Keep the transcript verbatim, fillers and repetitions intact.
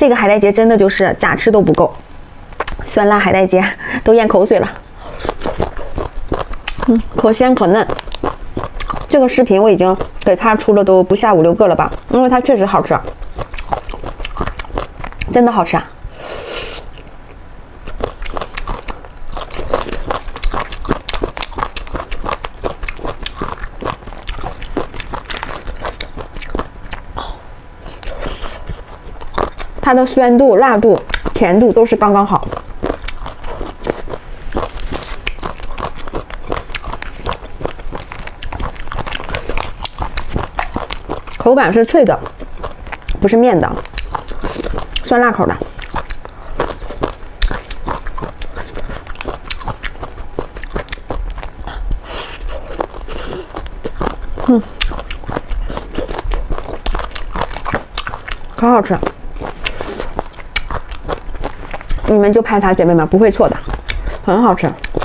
这个海带结真的就是咋吃都不够，酸辣海带结都咽口水了。嗯，可鲜可嫩。这个视频我已经给它出了都不下五六个了吧，因为它确实好吃，真的好吃啊！它的酸度、辣度、甜度都是刚刚好。口感是脆的，不是面的，酸辣口的。嗯，可好吃。你们就拍它，姐妹们不会错的，很好吃。